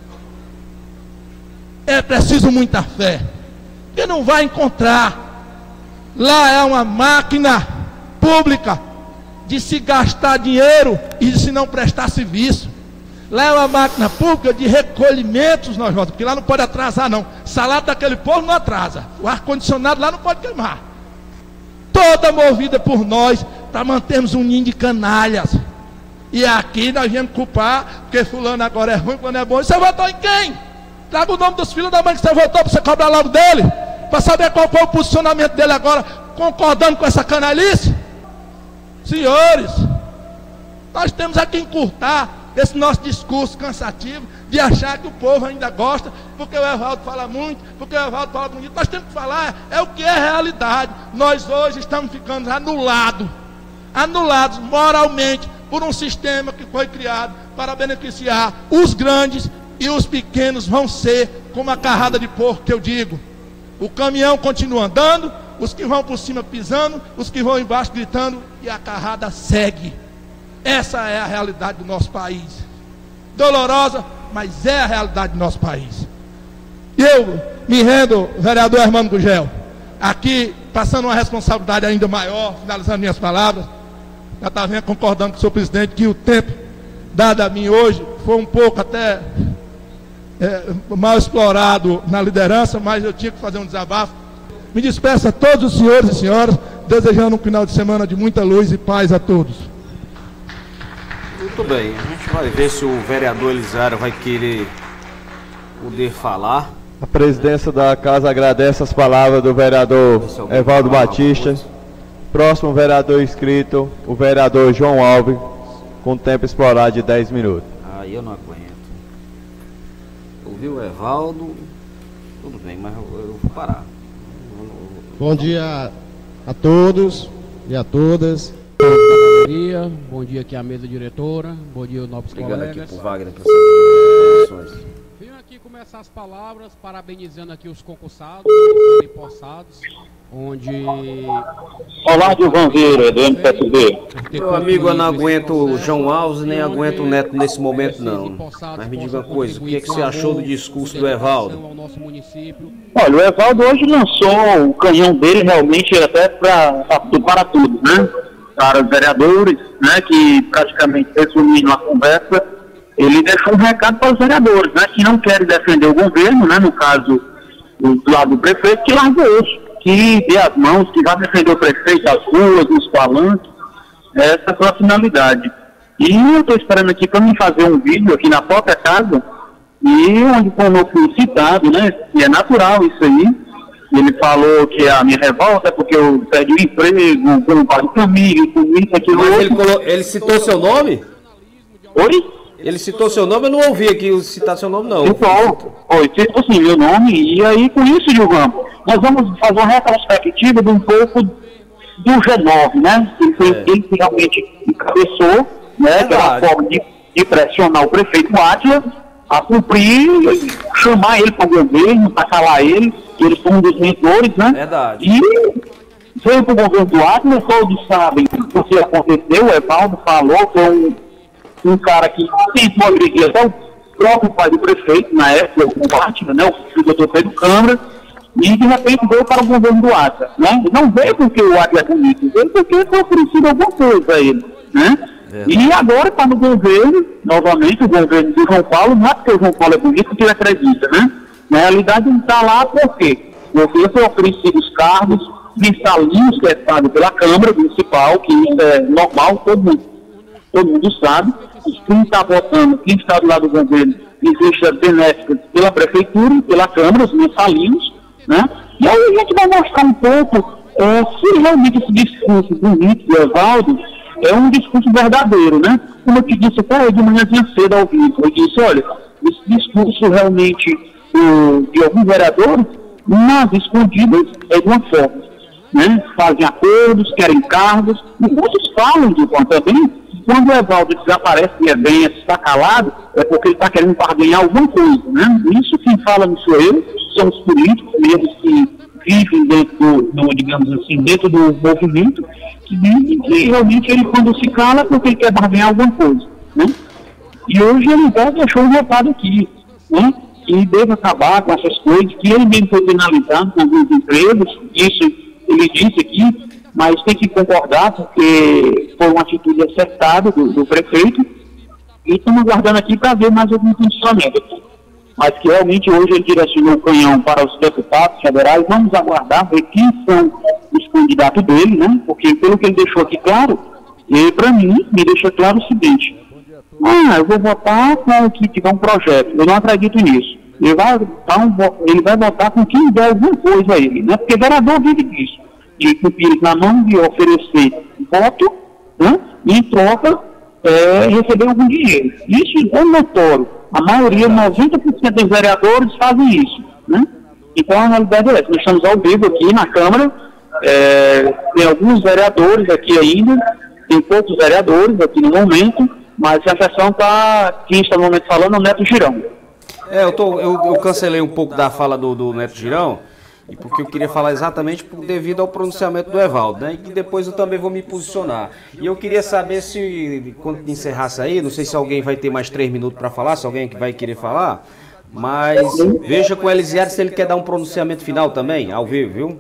É preciso muita fé, porque não vai encontrar. Lá é uma máquina pública de se gastar dinheiro e de se não prestar serviço. Lá é uma máquina pública de recolhimentos, nós voltamos, porque lá não pode atrasar não. Salário daquele povo não atrasa. O ar-condicionado lá não pode queimar. Toda movida por nós para mantermos um ninho de canalhas. E aqui nós viemos culpar, porque fulano agora é ruim, fulano é bom. E você votou em quem? Traga o nome dos filhos da mãe que você votou para você cobrar logo dele, para saber qual foi o posicionamento dele agora, concordando com essa canalice. Senhores, nós temos aqui encurtar esse nosso discurso cansativo de achar que o povo ainda gosta, porque o Evaldo fala muito, porque o Evaldo fala bonito. Nós temos que falar, é o que é realidade. Nós hoje estamos ficando anulados, anulados moralmente por um sistema que foi criado para beneficiar os grandes, e os pequenos vão ser como a carrada de porco que eu digo. O caminhão continua andando, os que vão por cima pisando, os que vão embaixo gritando, e a carrada segue. Essa é a realidade do nosso país. Dolorosa, mas é a realidade do nosso país. Eu me rendo, vereador Hermano Gugel, aqui passando uma responsabilidade ainda maior, finalizando minhas palavras. Já está vendo, concordando com o senhor presidente, que o tempo dado a mim hoje foi um pouco até é, mal explorado na liderança, mas eu tinha que fazer um desabafo. Me despeço a todos os senhores e senhoras, desejando um final de semana de muita luz e paz a todos. Muito bem, a gente vai ver se o vereador Elisário vai querer poder falar. A presidência da casa agradece as palavras do vereador Evaldo Batista. Próximo vereador inscrito, o vereador João Alves, com tempo explorado de dez minutos. Ah, eu não aguento. Ouviu o Evaldo? Tudo bem, mas eu, eu vou parar. Bom dia a todos e a todas. Bom dia aqui à mesa diretora. Bom dia, novos colegas. Obrigado aqui pro Wagner por essas Venho aqui começar as palavras parabenizando aqui os concursados, os empossados, onde... Olá, Gilvanzeira, do M P S B. Meu amigo, eu não aguento o João Alves, nem aguento o Neto nesse momento, não. Mas me diga uma coisa, o que, é que você achou do discurso do Evaldo? Olha, o Evaldo hoje lançou o canhão dele realmente até pra, para tudo, né? Para os vereadores, né, que praticamente resumindo a conversa, ele deixou um recado para os vereadores, né, que não querem defender o governo, né, no caso do lado do prefeito, que larga o osso, que dê as mãos, que vai defender o prefeito, as ruas, nos palanques, Essa foi a finalidade. E eu estou esperando aqui para me fazer um vídeo aqui na própria casa, e onde como eu fui citado, né, e é natural isso aí. Ele falou que a minha revolta é porque eu perdi o emprego, eu não pago família, tudo isso, aquilo. Mas ele, colo... ele citou seu nome? Oi? Ele citou seu nome, eu não ouvi aqui citar seu nome, não. Citou, oi, citou sim, meu nome, e aí com isso, Gilvão, nós vamos fazer uma retrospectiva de um pouco do G nove, né? Ele, foi, é. ele que realmente encabeçou, né, aquela forma de, de pressionar o prefeito Átila a cumprir, chamar ele para o governo, para calar ele, que eles são um dos mentores, né? Verdade. E veio para o governo do Átila, todos sabem o que aconteceu, o Evaldo falou, foi um, um cara que tentou agredir até o próprio pai do prefeito, na época, o Átila, né, o doutor Pedro Câmara, e de repente veio para o governo do Átila, né? Não veio porque o Átila é bonito, veio porque foi oferecido alguma coisa a ele, né? É. E agora está no governo, novamente, o governo do João Paulo, não é porque o João Paulo é bonito que ele acredita, né? Na realidade ele está lá por quê? Porque foi oferecido os cargos mensalinos que é pago pela Câmara Municipal, que isso é normal, todo mundo, todo mundo sabe. Quem está votando, quem está do lado do governo, existe benéficas pela Prefeitura e pela Câmara, os mensalinos, né? E aí a gente vai mostrar um pouco é, se realmente esse discurso bonito do Evaldo é um discurso verdadeiro, né? Como eu te disse até de manhãzinha cedo ao vivo, eu disse, olha, esse discurso realmente uh, de alguns vereadores, nas escondidas, é de uma forma, né? Fazem acordos, querem cargos, e muitos falam de uma também, quando o Evaldo desaparece e é bem, está calado, é porque ele está querendo barganhar alguma coisa, né? Isso quem fala não sou eu, são os políticos, eles que vivem dentro do, do, digamos assim, dentro do movimento, que dizem que realmente ele quando se cala é porque ele quer barganhar alguma coisa, né? E hoje ele já deixou um recado aqui, né? Que deve acabar com essas coisas, que ele mesmo foi penalizado com alguns empregos, isso ele disse aqui, mas tem que concordar porque foi uma atitude acertada do, do prefeito, e estamos aguardando aqui para ver mais algum funcionamento aqui. Mas que realmente hoje ele direcionou o canhão para os deputados federais. Vamos aguardar, ver quem são os candidatos dele, né? Porque pelo que ele deixou aqui claro, e para mim, me deixa claro o seguinte: ah, eu vou votar com o que tiver um projeto. Eu não acredito nisso. Ele vai, um, ele vai votar com quem der alguma coisa a ele, né? Porque vereador vive disso, de cumprir na mão, de oferecer voto, né? E em troca é, receber algum dinheiro. Isso é notório. A maioria, noventa por cento dos vereadores fazem isso, né? Então a realidade é essa. Nós estamos ao vivo aqui na Câmara, é, tem alguns vereadores aqui ainda, tem poucos vereadores aqui no momento, mas a sessão está, quem está no momento falando é o Neto Girão. É, eu, tô, eu, eu cancelei um pouco da fala do, do Neto Girão, e porque eu queria falar exatamente devido ao pronunciamento do Evaldo, né? E depois eu também vou me posicionar. E eu queria saber se, quando encerrasse aí, não sei se alguém vai ter mais três minutos para falar, se alguém que vai querer falar, mas veja com o Elisiário se ele quer dar um pronunciamento final também, ao vivo, viu?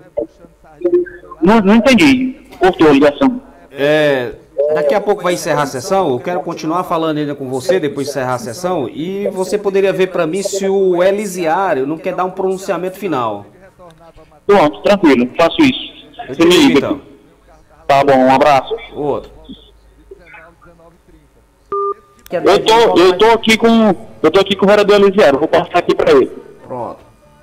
Não, não entendi. Cortou a ligação. É, daqui a pouco vai encerrar a sessão, eu quero continuar falando ainda com você, depois de encerrar a sessão, e você poderia ver para mim se o Elisiário não quer dar um pronunciamento final. Pronto, tranquilo, faço isso. Eu te ligo, então. Tá bom, um abraço. Outro. Eu tô, eu tô aqui com, eu tô aqui com o vereador Elisiário, vou passar aqui para ele. Pronto.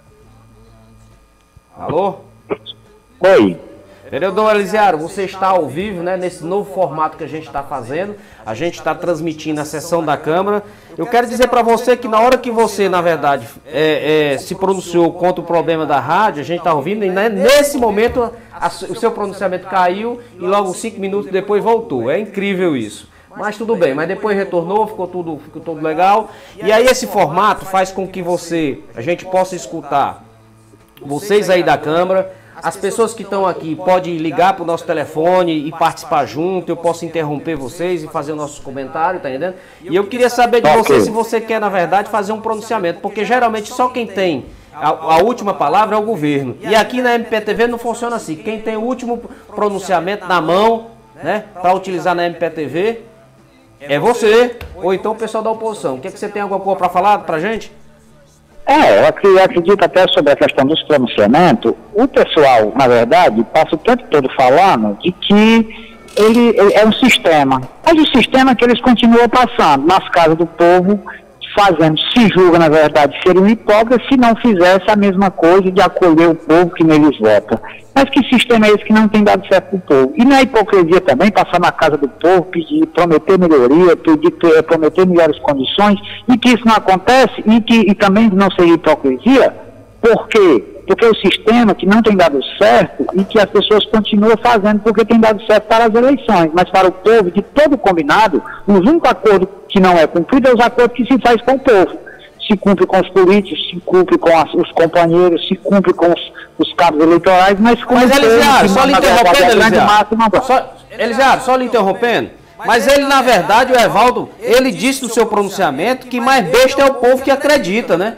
Alô? Oi. Vereador Elisiário, você está ao vivo, né, nesse novo formato que a gente está fazendo. A gente está transmitindo a sessão da Câmara. Eu quero dizer para você que na hora que você, na verdade, é, é, se pronunciou contra o problema da rádio, a gente está ouvindo, e né, nesse momento a, o seu pronunciamento caiu e logo cinco minutos depois voltou. É incrível isso. Mas tudo bem, mas depois retornou, ficou tudo, ficou tudo legal. E aí esse formato faz com que você, a gente possa escutar vocês aí da Câmara. As pessoas que estão aqui podem ligar para o nosso telefone e participar junto. Eu posso interromper vocês e fazer o nosso comentário, tá entendendo? E eu queria saber de você se você quer, na verdade, fazer um pronunciamento. Porque geralmente só quem tem a, a última palavra é o governo. E aqui na M P T V não funciona assim. Quem tem o último pronunciamento na mão, né, para utilizar na M P T V, é você. Ou então o pessoal da oposição. O que, é que você tem alguma coisa para falar para gente? É, eu acredito até sobre a questão dos pronunciamentos. O pessoal, na verdade, passa o tempo todo falando de que ele, ele é um sistema. Mas o sistema é que eles continuam passando nas casas do povo, fazendo, se julga, na verdade, ser um hipócrita se não fizesse a mesma coisa de acolher o povo que neles vota. Mas que sistema é esse que não tem dado certo para o povo? E não é hipocrisia também passar na casa do povo, pedir, prometer melhoria, pedir, prometer melhores condições, e que isso não acontece, e que e também não seria hipocrisia? Por quê? Porque é o sistema que não tem dado certo e que as pessoas continuam fazendo porque tem dado certo para as eleições, mas para o povo, de todo combinado, o único acordo que não é cumprido é os acordos que se faz com o povo. Se cumpre com os políticos, se cumpre com as, os companheiros, se cumpre com os, os cabos eleitorais, mas com Mas, o Elisiário, povo, só lhe interrompendo, Elisiário, só, Elisiário, só lhe interrompendo, mas ele, na verdade, o Evaldo, ele disse no seu pronunciamento que mais besta é o povo que acredita, né?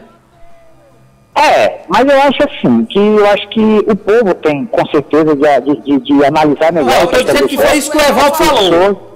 É, mas eu acho assim, que eu acho que o povo tem, com certeza, de, de, de analisar melhor. Não, eu estou dizendo que foi isso que o Evaldo falou.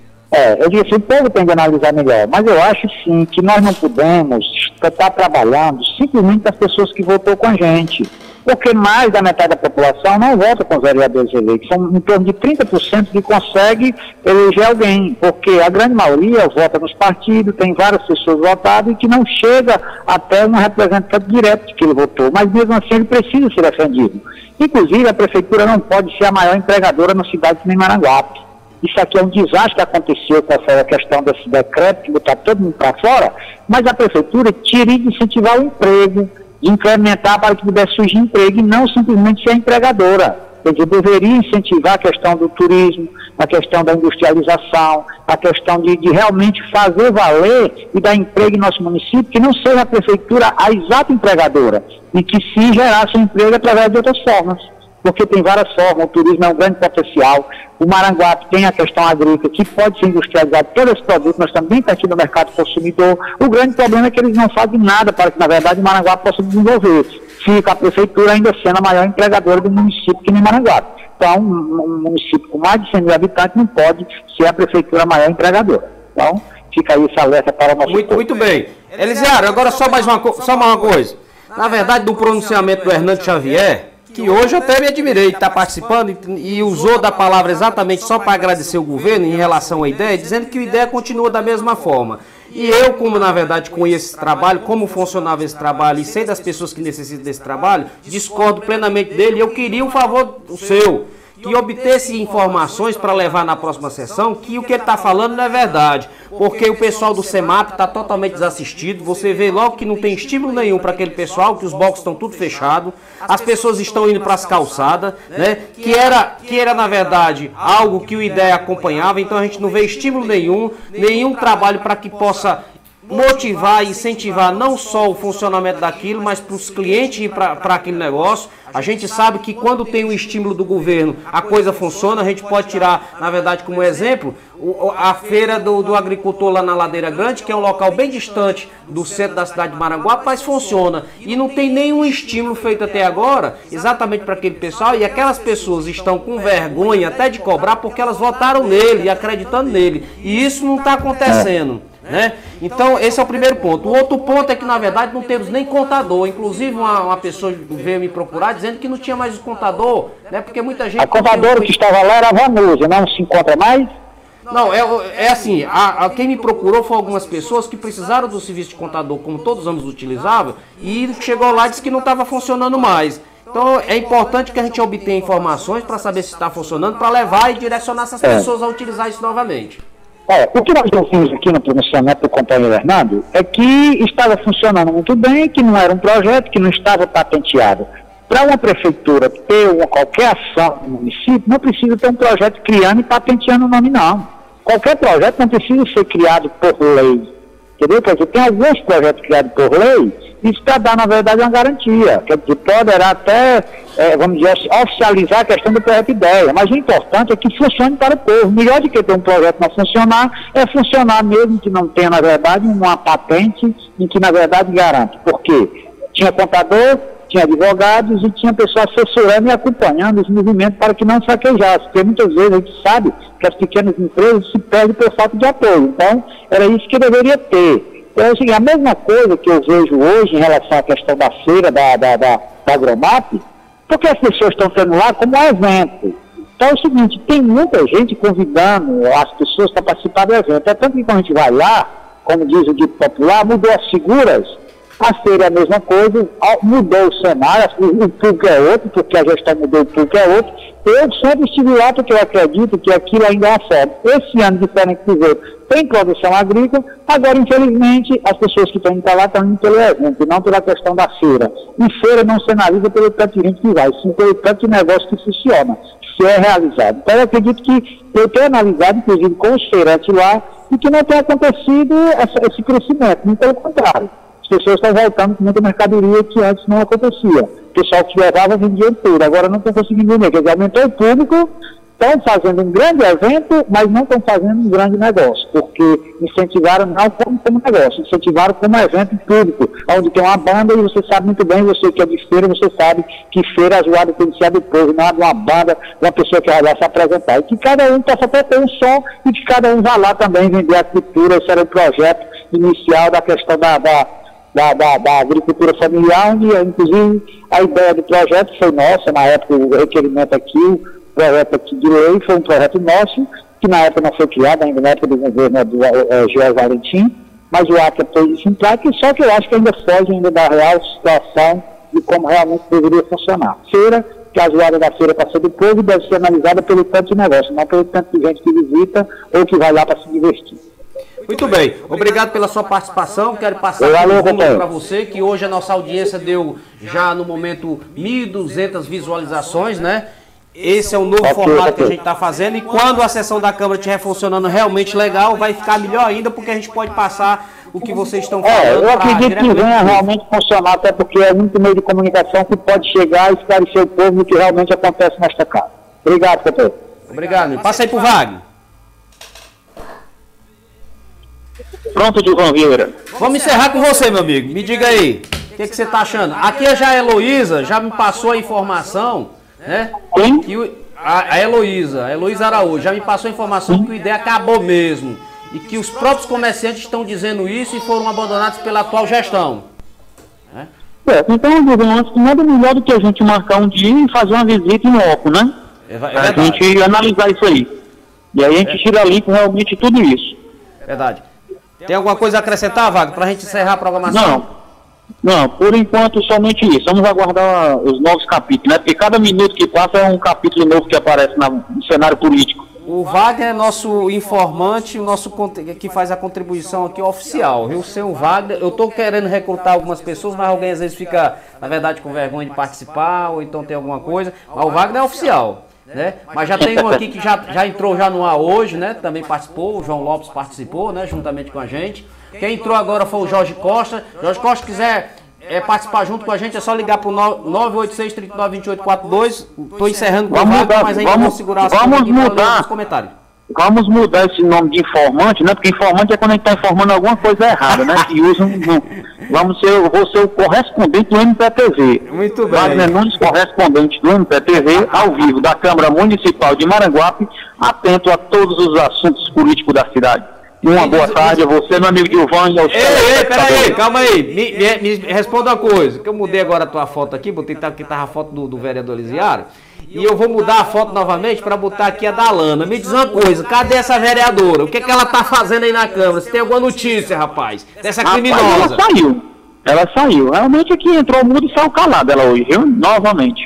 É, eu disse, o povo tem de analisar melhor, mas eu acho sim que nós não podemos estar trabalhando simplesmente com as pessoas que votou com a gente, porque mais da metade da população não vota com os vereadores eleitos, são em torno de trinta por cento que consegue eleger alguém, porque a grande maioria vota nos partidos, tem várias pessoas votadas e que não chega até um representante direto de que ele votou, mas mesmo assim ele precisa ser defendido. Inclusive a prefeitura não pode ser a maior empregadora na cidade de Maranguape. Isso aqui é um desastre que aconteceu com essa questão desse decreto, que botar todo mundo para fora, mas a prefeitura teria de incentivar o emprego, de incrementar para que pudesse surgir emprego e não simplesmente ser empregadora. Quer dizer, deveria incentivar a questão do turismo, a questão da industrialização, a questão de, de realmente fazer valer e dar emprego em nosso município, que não seja a prefeitura a exata empregadora, e que sim gerasse emprego através de outras formas. Porque tem várias formas, o turismo é um grande potencial, o Maranguape tem a questão agrícola, que pode ser industrializado todos os produtos, nós também estamos aqui no mercado consumidor. O grande problema é que eles não fazem nada para que, na verdade, o Maranguape possa desenvolver. Fica a prefeitura ainda sendo a maior empregadora do município que nem Maranguape. Então, um, um município com mais de cem mil habitantes não pode ser a prefeitura a maior empregadora. Então, fica aí essa alerta para o nosso Muito, povo. muito bem. Elisiário, agora só mais uma, só mais uma coisa. Na verdade, do pronunciamento do Hernando Xavier, que hoje eu até me admirei de estar participando e, e usou da palavra exatamente só para agradecer o governo em relação à ideia, dizendo que a ideia continua da mesma forma. E eu, como na verdade conheço esse trabalho, como funcionava esse trabalho e sei das pessoas que necessitam desse trabalho, discordo plenamente dele. Eu queria um favor seu, que obtesse informações para levar na próxima sessão, que o que ele está falando não é verdade, porque o pessoal do SEMAP está totalmente desassistido, você vê logo que não tem estímulo nenhum para aquele pessoal, que os blocos estão tudo fechados, as pessoas estão indo para as calçadas, né, que era, que era na verdade algo que o IDEA acompanhava, então a gente não vê estímulo nenhum, nenhum trabalho para que possa motivar e incentivar não só o funcionamento daquilo, mas para os clientes ir para aquele negócio. A gente sabe que quando tem o estímulo do governo, a coisa funciona. A gente pode tirar, na verdade, como exemplo, a feira do, do agricultor lá na Ladeira Grande, que é um local bem distante do centro da cidade de Maranguape, mas funciona. E não tem nenhum estímulo feito até agora, exatamente para aquele pessoal, e aquelas pessoas estão com vergonha até de cobrar porque elas votaram nele e acreditando nele. E isso não está acontecendo. Né? Então esse é o primeiro ponto. O outro ponto é que na verdade não temos nem contador. Inclusive uma, uma pessoa veio me procurar dizendo que não tinha mais o contador, né? Porque muita gente... A contadora que estava lá era a Vanusa, não se encontra mais? Não, é, é assim, a, a, quem me procurou foi algumas pessoas que precisaram do serviço de contador, como todos os anos utilizavam, e chegou lá e disse que não estava funcionando mais. Então é importante que a gente obtenha informações para saber se está funcionando, para levar e direcionar essas É. pessoas a utilizar isso novamente. É, o que nós ouvimos aqui no pronunciamento do companheiro Hernando é que estava funcionando muito bem, que não era um projeto, que não estava patenteado. Para uma prefeitura ter uma, qualquer ação no município, não precisa ter um projeto criando e patenteando o nome, não. Qualquer projeto não precisa ser criado por lei. Entendeu? Quer dizer, tem alguns projetos criados por lei, isso para dar, na verdade, uma garantia. Quer dizer, poderá até, é, vamos dizer, oficializar a questão do projeto de ideia, mas o importante é que funcione para o povo. Melhor do que ter um projeto não funcionar, é funcionar mesmo que não tenha, na verdade, uma patente em que, na verdade, garante. Por quê? Tinha contador, tinha advogados e tinha pessoas assessorando e acompanhando esse movimento para que não saquejasse, porque muitas vezes a gente sabe que as pequenas empresas se perdem por falta de apoio. Então, era isso que deveria ter. Então, assim, a mesma coisa que eu vejo hoje em relação à questão da feira, da, da, da, da Agromap, porque as pessoas estão tendo lá como um evento. Então é o seguinte, tem muita gente convidando as pessoas para participar do evento. É tanto que quando a gente vai lá, como diz o dito popular, mudou as figuras, a feira é a mesma coisa, mudou o cenário, o público é outro, porque a gestão mudou, o público é outro. Eu sempre estive lá porque eu acredito que aquilo ainda é uma forma. Esse ano, diferente do outro, tem produção agrícola, agora, infelizmente, as pessoas que estão indo para lá estão indo pelo evento, não pela questão da feira. E feira não se analisa pelo tanto de gente que vai, sim pelo tanto de negócio que funciona, se é realizado. Então, eu acredito que eu tenho analisado, inclusive, com os feirantes lá, e que não tem acontecido essa, esse crescimento, nem pelo contrário. As pessoas estão voltando com muita mercadoria que antes não acontecia. O pessoal que levava vendia tudo, agora não estão conseguindo vender. Quer dizer, aumentou o público, estão fazendo um grande evento, mas não estão fazendo um grande negócio, porque incentivaram não como, como negócio, incentivaram como evento público, onde tem uma banda e você sabe muito bem, você que é de feira, você sabe que feira a zoada tem que ser do povo, não é de uma banda, de uma pessoa que vai lá se apresentar. E que cada um possa até ter um som e que cada um vá lá também vender a cultura. Esse era o projeto inicial da questão da... da Da, da, da agricultura familiar, onde, inclusive, a ideia do projeto foi nossa, na época o requerimento aqui, o projeto aqui de lei foi um projeto nosso, que na época não foi criado, ainda na época do governo do é, Joel Valentim, mas o Acre pôs isso em prática, só que eu acho que ainda foge ainda da real situação de como realmente deveria funcionar. Feira, que a zoada da feira para ser do povo, deve ser analisada pelo tanto de negócio, não pelo tanto de gente que visita ou que vai lá para se divertir. Muito bem, obrigado pela sua participação. Quero passar para você que hoje a nossa audiência deu já no momento mil e duzentas visualizações, né? Esse é o novo formato que a gente está fazendo, e quando a sessão da Câmara estiver funcionando realmente legal, vai ficar melhor ainda, porque a gente pode passar o que vocês estão falando. É, eu acredito que venha realmente funcionar, até porque é muito meio de comunicação que pode chegar e esclarecer o povo o que realmente acontece nesta casa. Obrigado, doutor. Obrigado. Passa aí para o Wagner. Pronto, Gilvan Vieira. Vamos encerrar com você, meu amigo. Me diga aí, o que, que você está achando? Aqui já a Heloísa já me passou a informação, né? Que o, a, a Heloísa, a Heloísa Araújo, já me passou a informação que o I D E acabou mesmo. E que os próprios comerciantes estão dizendo isso e foram abandonados pela atual gestão. É, é então, Gilvan, acho que nada melhor do que a gente marcar um dia e fazer uma visita em loco, né? É, é a gente analisar isso aí. E aí a gente é. tira limpo realmente tudo isso. Verdade. Tem alguma coisa a acrescentar, Wagner, para a gente encerrar a programação? Não, não, por enquanto somente isso. Vamos aguardar os novos capítulos, né? Porque cada minuto que passa é um capítulo novo que aparece na, no cenário político. O Wagner é nosso informante, o nosso que faz a contribuição aqui oficial, viu? Sem o Wagner, eu estou querendo recrutar algumas pessoas, mas alguém às vezes fica, na verdade, com vergonha de participar, ou então tem alguma coisa, mas o Wagner é oficial. Né? Mas já tem um aqui que já, já entrou já no ar hoje, né? Também participou, o João Lopes participou, né? Juntamente com a gente. Quem entrou agora foi o Jorge Costa. Jorge Costa, quiser é, participar junto com a gente, é só ligar para o nove oito seis, três nove, dois oito quatro dois. Estou encerrando com o Wagner, mas ainda vou segurar as vamos mudar nos comentários. Vamos mudar esse nome de informante, né? Porque informante é quando a gente está informando alguma coisa errada, né? Que usam. Vamos ser, eu vou ser o correspondente do M P T V. Muito bem. Wagner Nunes, correspondente do M P T V, ao vivo, da Câmara Municipal de Maranguape, atento a todos os assuntos políticos da cidade. E uma boa tarde a você, meu amigo Gilvan, e aos Ei, ei, peraí, calma aí. Me, me, me responda uma coisa, que eu mudei agora a tua foto aqui, botei que tava a foto do, do vereador Elisiário. E eu vou mudar a foto novamente para botar aqui a da Lana. Me diz uma coisa, cadê essa vereadora? O que, que ela tá fazendo aí na Câmara? Se tem alguma notícia, rapaz, dessa criminosa? Rapaz, ela saiu. Ela saiu. Realmente aqui entrou mudo e saiu calada ela hoje, viu? Novamente.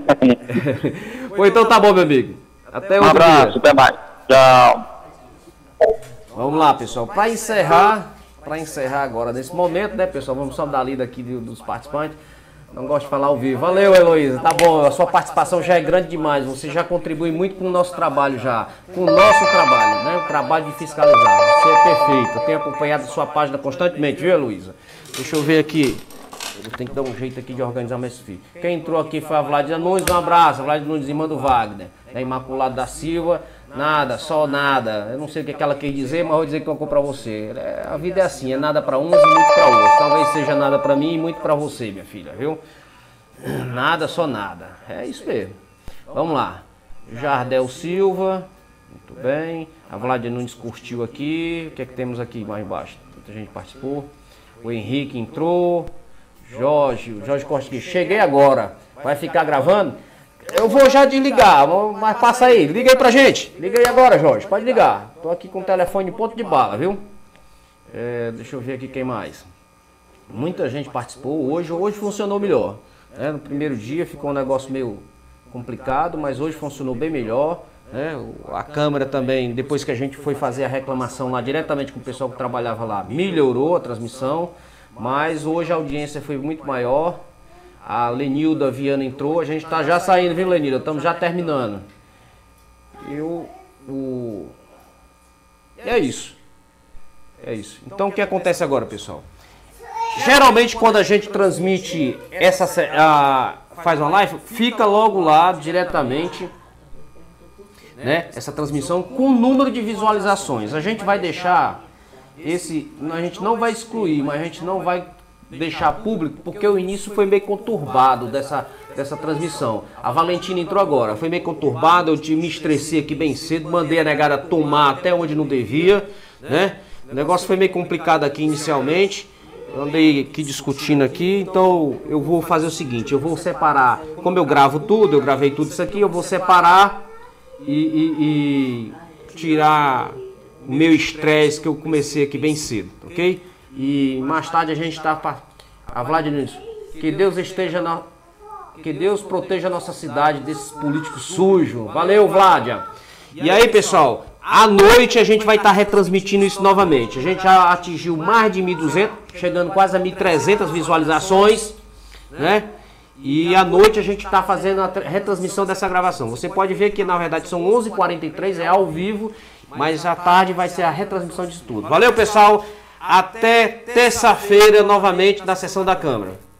Pô, então tá bom, meu amigo. Até outro dia. Um abraço, até mais. Tchau. Vamos lá, pessoal. Para encerrar, para encerrar agora nesse momento, né, pessoal? Vamos só dar a lida aqui dos participantes. Não gosto de falar ao vivo. Valeu, Heloísa. Tá bom, a sua participação já é grande demais. Você já contribui muito com o nosso trabalho já. Com o nosso trabalho, né? O trabalho de fiscalizar. Você é perfeito. Eu tenho acompanhado a sua página constantemente, viu, Heloísa? Deixa eu ver aqui. Eu tenho que dar um jeito aqui de organizar mais filho. Quem entrou aqui foi a Vladia Nunes. Um abraço. A Vladia Nunes, irmã do Wagner. Da Imaculada da Silva. Nada, só nada. Eu não sei o que, é que ela quer dizer, mas vou dizer que eu vou pra você. É, a vida é assim, é nada pra uns e muito pra outros. Talvez seja nada pra mim e muito pra você, minha filha, viu? Nada, só nada. É isso mesmo. Vamos lá. Jardel Silva. Muito bem. A Vladia Nunes curtiu aqui. O que é que temos aqui mais embaixo? Muita gente participou. O Henrique entrou. Jorge, o Jorge Costa aqui. Cheguei agora. Vai ficar gravando? Eu vou já desligar, mas passa aí, liga aí pra gente. Liga aí agora, Jorge, pode ligar. Tô aqui com o telefone ponto de bala, viu? É, deixa eu ver aqui quem mais. Muita gente participou, hoje, hoje funcionou melhor. É, no primeiro dia ficou um negócio meio complicado, mas hoje funcionou bem melhor. É, a câmera também, depois que a gente foi fazer a reclamação lá diretamente com o pessoal que trabalhava lá, melhorou a transmissão. Mas hoje a audiência foi muito maior. A Lenilda Viana entrou, a gente tá já saindo, viu, Lenilda? Estamos já terminando. Eu, o... É isso. É isso. Então o que acontece agora, pessoal? Geralmente quando a gente transmite essa, a, faz uma live, fica logo lá diretamente, né, essa transmissão com o número de visualizações. A gente vai deixar esse, a gente não vai excluir, mas a gente não vai deixar público porque o início foi meio conturbado dessa, dessa transmissão. A Valentina entrou agora, foi meio conturbado, eu te, me estressei aqui bem cedo, mandei a negada tomar até onde não devia, né? O negócio foi meio complicado aqui inicialmente. Eu andei aqui discutindo aqui, então eu vou fazer o seguinte, eu vou separar, como eu gravo tudo, eu gravei tudo isso aqui, eu vou separar e, e, e tirar o meu estresse que eu comecei aqui bem cedo, ok? E mais tarde a gente tá para a Vladimir, que Deus esteja na, que Deus proteja a nossa cidade desses políticos sujos. Valeu, Vládia. E aí, pessoal, à noite a gente vai estar tá retransmitindo isso novamente. A gente já atingiu mais de mil e duzentos, chegando quase a mil e trezentas visualizações, né? E à noite a gente está fazendo a retransmissão dessa gravação. Você pode ver que na verdade são onze e quarenta e três, é ao vivo, mas à tarde vai ser a retransmissão disso tudo. Valeu, pessoal. Até terça-feira novamente na sessão da Câmara.